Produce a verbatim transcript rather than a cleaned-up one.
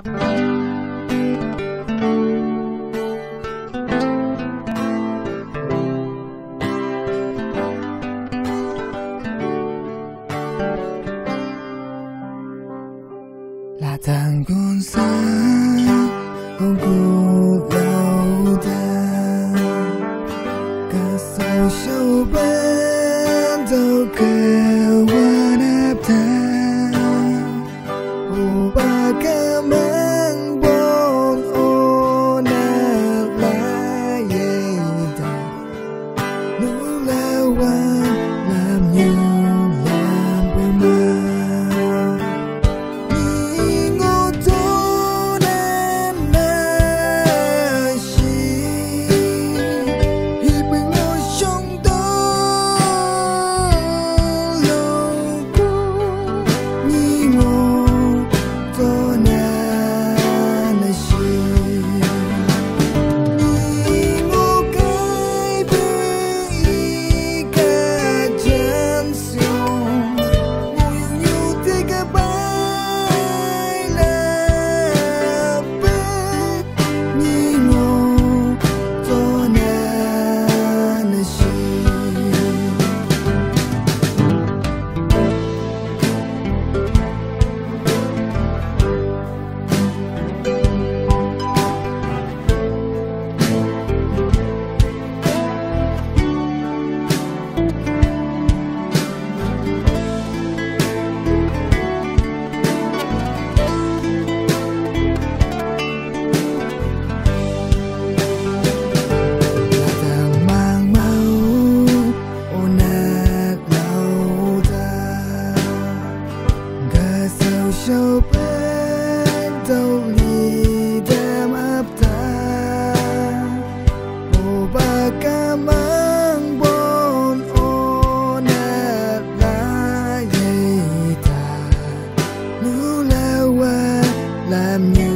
là thằng con sáng không cuộc đầu ta cả sầu sâu bên đâu kêu qua nắp ta ô ba ca mang bon ô nạc lá dây ta nụ la hoa làm như làm quên mơ sâu bên đâu ly đem ấp ta ô ba ca mang bon ô nát lá dây ta nụ la hoa làm như